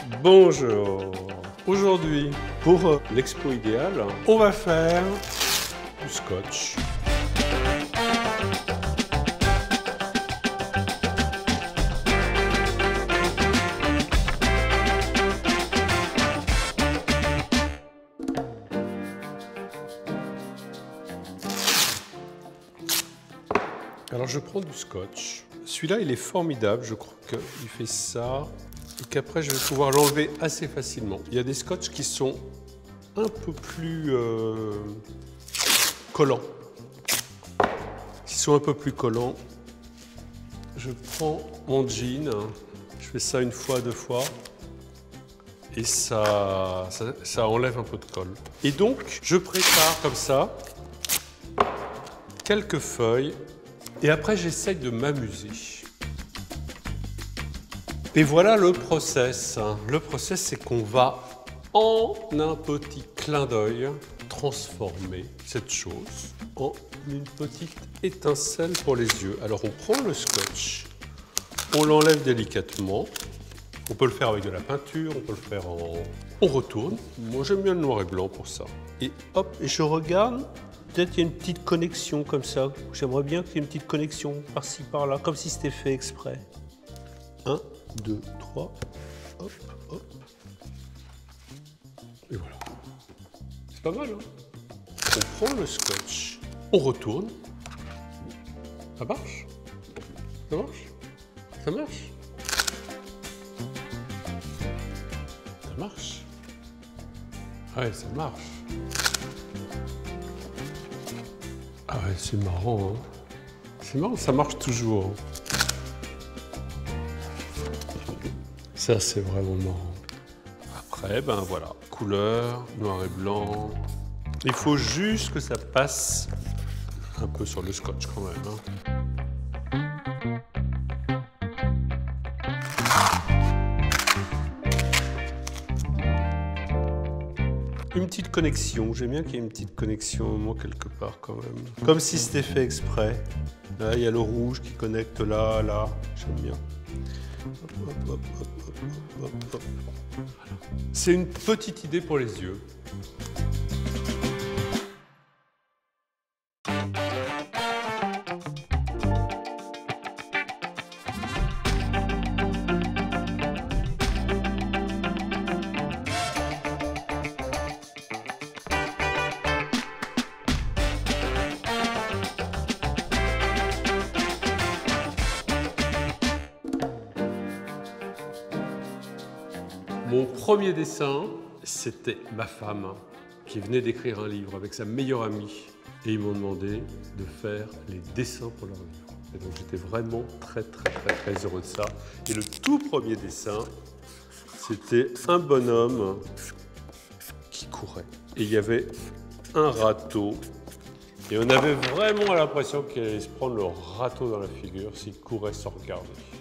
Bonjour. Aujourd'hui, pour l'expo idéale, on va faire du scotch. Alors je prends du scotch. Celui-là, il est formidable. Je crois qu'il fait ça et qu'après, je vais pouvoir l'enlever assez facilement. Il y a des scotch qui sont un peu plus collants. Je prends mon jean. Je fais ça une fois, deux fois. Et ça enlève un peu de colle. Et donc, je prépare comme ça quelques feuilles. Et après, j'essaye de m'amuser. Et voilà le process. Le process, c'est qu'on va, en un petit clin d'œil, transformer cette chose en une petite étincelle pour les yeux. Alors, on prend le scotch, on l'enlève délicatement. On peut le faire avec de la peinture, on peut le faire en... On retourne. Moi, j'aime bien le noir et blanc pour ça. Et hop, et je regarde. Peut-être qu'il y a une petite connexion comme ça. J'aimerais bien qu'il y ait une petite connexion par-ci, par-là, comme si c'était fait exprès. 1, 2, 3, hop, hop. Et voilà. C'est pas mal, hein? On prend le scotch, on retourne. Ça marche? Ça marche? Ça marche? Ça marche? Ouais, ça marche. Ah ouais, c'est marrant, hein. C'est marrant, ça marche toujours. Ça, c'est vraiment marrant. Après, ben voilà, couleur, noir et blanc. Il faut juste que ça passe un peu sur le scotch quand même, hein. Une petite connexion, j'aime bien qu'il y ait une petite connexion au moins quelque part quand même. Comme si c'était fait exprès. Là, il y a le rouge qui connecte là, là, j'aime bien. Hop, hop, hop, hop, hop, hop, hop. Voilà. C'est une petite idée pour les yeux. Mon premier dessin, c'était ma femme qui venait d'écrire un livre avec sa meilleure amie et ils m'ont demandé de faire les dessins pour leur livre. Et donc j'étais vraiment très heureux de ça. Et le tout premier dessin, c'était un bonhomme qui courait. Et il y avait un râteau. Et on avait vraiment l'impression qu'il allait se prendre le râteau dans la figure s'il courait sans regarder.